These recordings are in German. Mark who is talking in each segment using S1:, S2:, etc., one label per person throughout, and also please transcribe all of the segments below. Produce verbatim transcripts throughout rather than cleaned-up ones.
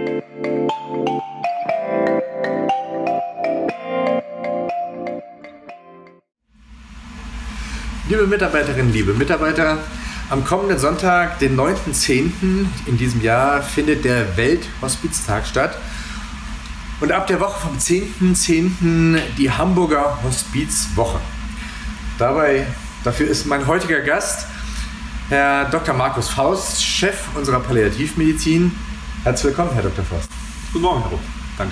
S1: Liebe Mitarbeiterinnen, liebe Mitarbeiter, am kommenden Sonntag, den neunten zehnten in diesem Jahr, findet der Welthospiztag statt. Und ab der Woche vom zehnten zehnten die Hamburger Hospizwoche. Dabei, dafür ist mein heutiger Gast Herr Doktor Markus Faust, Chef unserer Palliativmedizin. Herzlich willkommen, Herr Doktor Faust.
S2: Guten Morgen, Herr Rupp. Danke.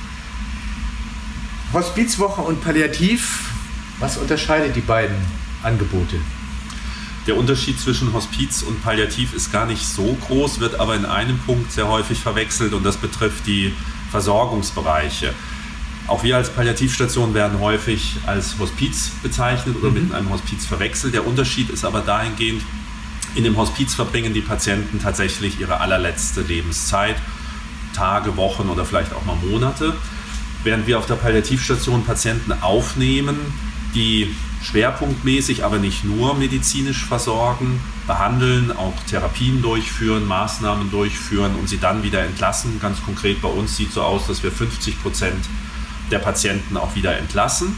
S1: Hospizwoche und Palliativ, was unterscheidet die beiden Angebote?
S2: Der Unterschied zwischen Hospiz und Palliativ ist gar nicht so groß, wird aber in einem Punkt sehr häufig verwechselt und das betrifft die Versorgungsbereiche. Auch wir als Palliativstation werden häufig als Hospiz bezeichnet oder mhm. mit einem Hospiz verwechselt. Der Unterschied ist aber dahingehend, in dem Hospiz verbringen die Patienten tatsächlich ihre allerletzte Lebenszeit, Tage, Wochen oder vielleicht auch mal Monate, während wir auf der Palliativstation Patienten aufnehmen, die schwerpunktmäßig, aber nicht nur medizinisch versorgen, behandeln, auch Therapien durchführen, Maßnahmen durchführen und sie dann wieder entlassen. Ganz konkret bei uns sieht es so aus, dass wir fünfzig Prozent der Patienten auch wieder entlassen.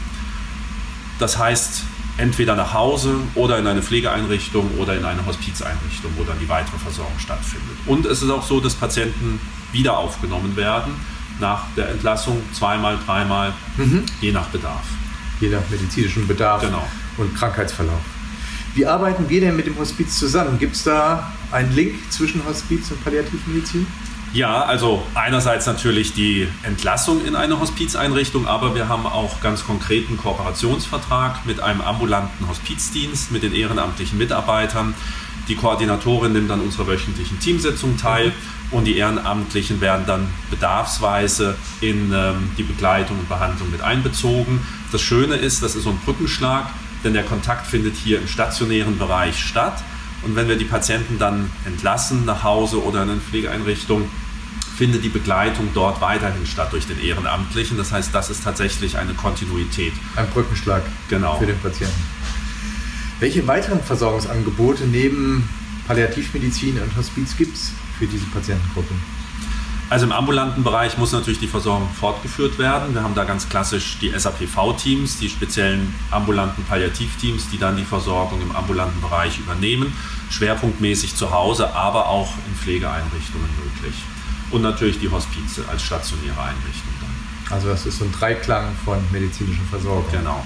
S2: Das heißt, entweder nach Hause oder in eine Pflegeeinrichtung oder in eine Hospizeinrichtung, wo dann die weitere Versorgung stattfindet. Und es ist auch so, dass Patienten wieder aufgenommen werden nach der Entlassung, zweimal, dreimal, mhm. je nach Bedarf.
S1: Je nach medizinischem Bedarf
S2: genau.
S1: und Krankheitsverlauf. Wie arbeiten wir denn mit dem Hospiz zusammen? Gibt es da einen Link zwischen Hospiz und Palliativmedizin?
S2: Ja, also einerseits natürlich die Entlassung in eine Hospizeinrichtung, aber wir haben auch ganz konkreten Kooperationsvertrag mit einem ambulanten Hospizdienst, mit den ehrenamtlichen Mitarbeitern. Die Koordinatorin nimmt an unserer wöchentlichen Teamsitzung teil mhm. und die Ehrenamtlichen werden dann bedarfsweise in ähm, die Begleitung und Behandlung mit einbezogen. Das Schöne ist, das ist so ein Brückenschlag, denn der Kontakt findet hier im stationären Bereich statt. Und wenn wir die Patienten dann entlassen nach Hause oder in eine Pflegeeinrichtung, findet die Begleitung dort weiterhin statt durch den Ehrenamtlichen. Das heißt, das ist tatsächlich eine Kontinuität.
S1: Ein Brückenschlag
S2: genau.
S1: für den Patienten. Welche weiteren Versorgungsangebote neben Palliativmedizin und Hospiz gibt es für diese Patientengruppe?
S2: Also im ambulanten Bereich muss natürlich die Versorgung fortgeführt werden. Wir haben da ganz klassisch die S A P V-Teams, die speziellen ambulanten Palliativteams, die dann die Versorgung im ambulanten Bereich übernehmen. Schwerpunktmäßig zu Hause, aber auch in Pflegeeinrichtungen möglich. Und natürlich die Hospize als stationäre Einrichtung dann.
S1: Also das ist so ein Dreiklang von medizinischer Versorgung.
S2: Genau.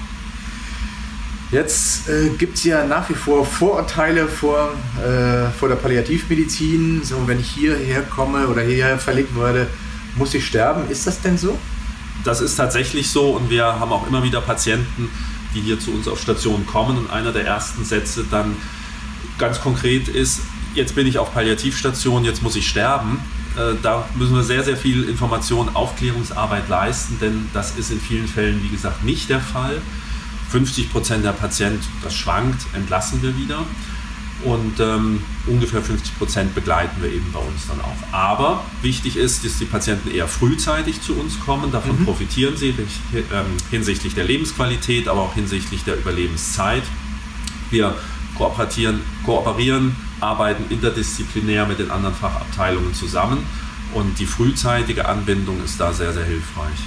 S1: Jetzt äh, gibt es ja nach wie vor Vorurteile vor, äh, vor der Palliativmedizin. So, wenn ich hierher komme oder hierher verlegt werde, muss ich sterben. Ist das denn so?
S2: Das ist tatsächlich so und wir haben auch immer wieder Patienten, die hier zu uns auf Station kommen und einer der ersten Sätze dann ganz konkret ist, jetzt bin ich auf Palliativstation, jetzt muss ich sterben. Äh, da müssen wir sehr, sehr viel Information, Aufklärungsarbeit leisten, denn das ist in vielen Fällen, wie gesagt, nicht der Fall. fünfzig Prozent der Patienten, das schwankt, entlassen wir wieder und ähm, ungefähr fünfzig Prozent begleiten wir eben bei uns dann auch. Aber wichtig ist, dass die Patienten eher frühzeitig zu uns kommen, davon mhm. profitieren sie äh, hinsichtlich der Lebensqualität, aber auch hinsichtlich der Überlebenszeit. Wir kooperieren, kooperieren, arbeiten interdisziplinär mit den anderen Fachabteilungen zusammen und die frühzeitige Anbindung ist da sehr, sehr hilfreich.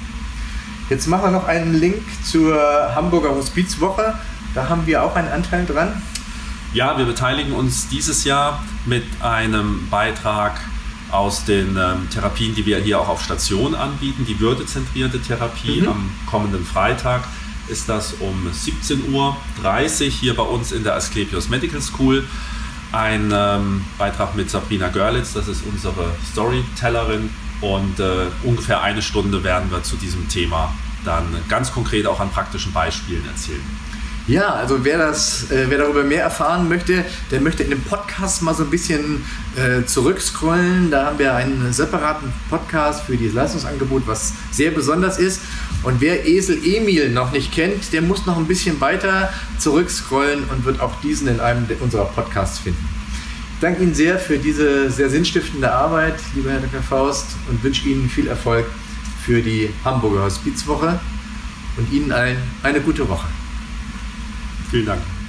S1: Jetzt machen wir noch einen Link zur Hamburger Hospizwoche. Da haben wir auch einen Anteil dran.
S2: Ja, wir beteiligen uns dieses Jahr mit einem Beitrag aus den ähm, Therapien, die wir hier auch auf Station anbieten. Die würdezentrierte Therapie. Mhm. Am kommenden Freitag ist das um siebzehn Uhr dreißig hier bei uns in der Asklepios Medical School. Ein ähm, Beitrag mit Sabrina Görlitz, das ist unsere Storytellerin. Und äh, ungefähr eine Stunde werden wir zu diesem Thema dann ganz konkret auch an praktischen Beispielen erzählen.
S1: Ja, also wer, das, äh, wer darüber mehr erfahren möchte, der möchte in dem Podcast mal so ein bisschen äh, zurückscrollen. Da haben wir einen separaten Podcast für dieses Leistungsangebot, was sehr besonders ist. Und wer Esel Emil noch nicht kennt, der muss noch ein bisschen weiter zurückscrollen und wird auch diesen in einem unserer Podcasts finden. Ich danke Ihnen sehr für diese sehr sinnstiftende Arbeit, lieber Herr Doktor Faust, und wünsche Ihnen viel Erfolg für die Hamburger Hospizwoche und Ihnen allen eine gute Woche.
S2: Vielen Dank.